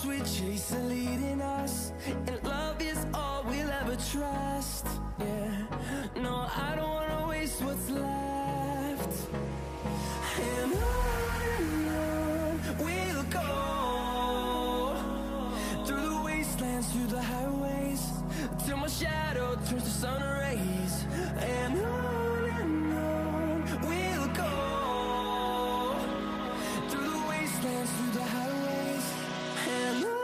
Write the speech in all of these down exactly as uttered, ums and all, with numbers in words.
we chase are leading us, and love is all we'll ever trust. Yeah, no, I don't wanna waste what's left. And on and on we'll go, through the wastelands, through the highways, till my shadow turns to sun rays. And on and on we'll go, through the wastelands, through the highways, and on.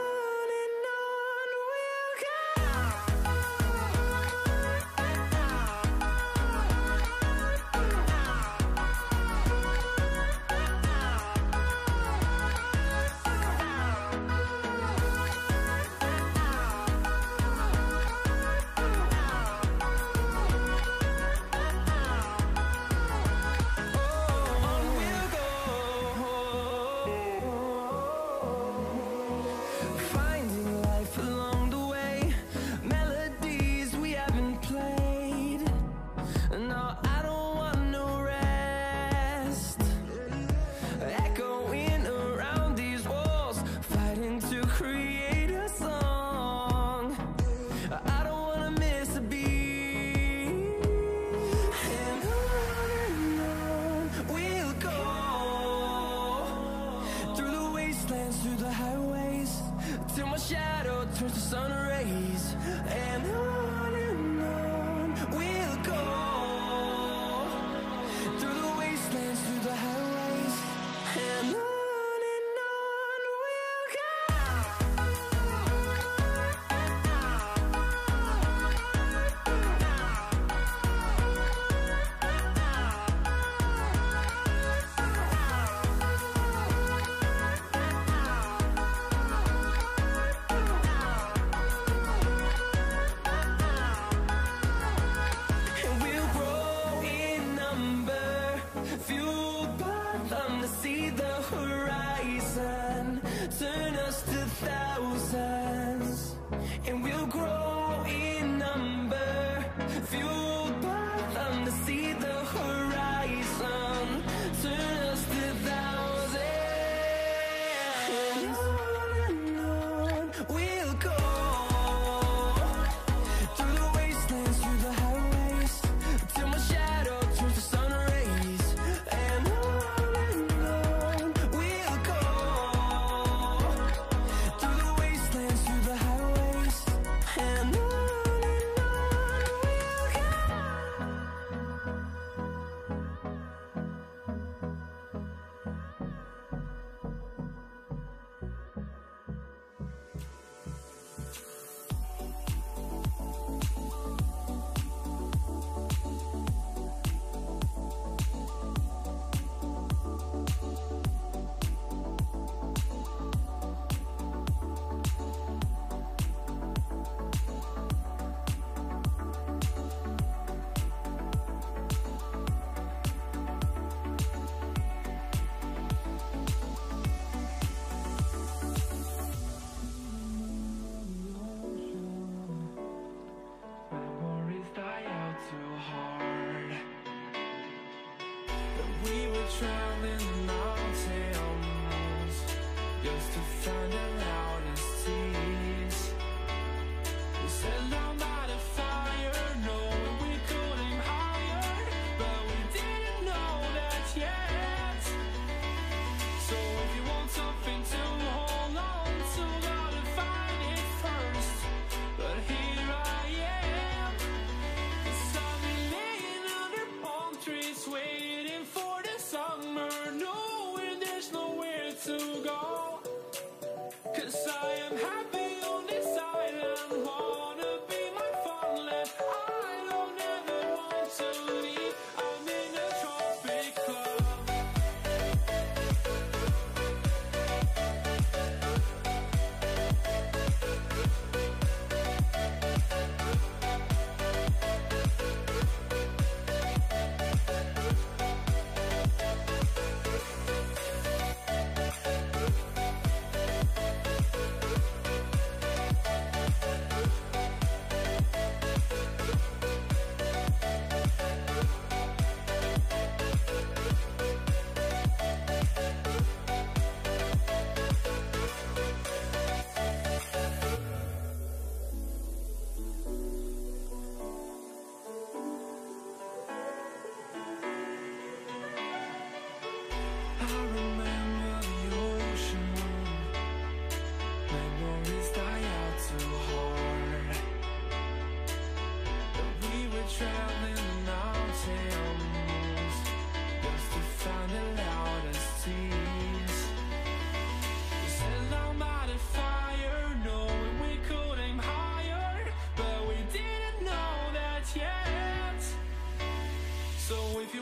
Through the highways, till my shadow turns to sun rays. And on and on we'll go, through the wastelands, through the highways, and on. See the horizon, turn us to thousands, and we'll grow in number, fueled by them. To see the horizon, turn us to thousands, and on and on we'll go, through the wastelands, through the highways, till my shadow turns to sun rays. And on we were traveling the mountains just to find the loudest tears. We set down by the fire, knowing we could aim higher, but we didn't know that yet. So if you want something to hold on to, gotta find it first. But here I am, 'cause I've been laying under palm trees waiting for the summer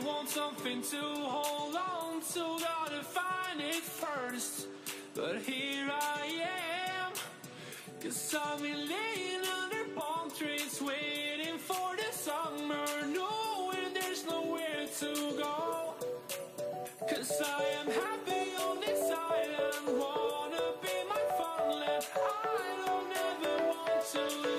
want something to hold on to, gotta find it first. But here I am, 'cause I've been laying under palm trees, waiting for the summer, knowing there's nowhere to go. 'Cause I am happy on this island, wanna be my fun land. I don't ever want to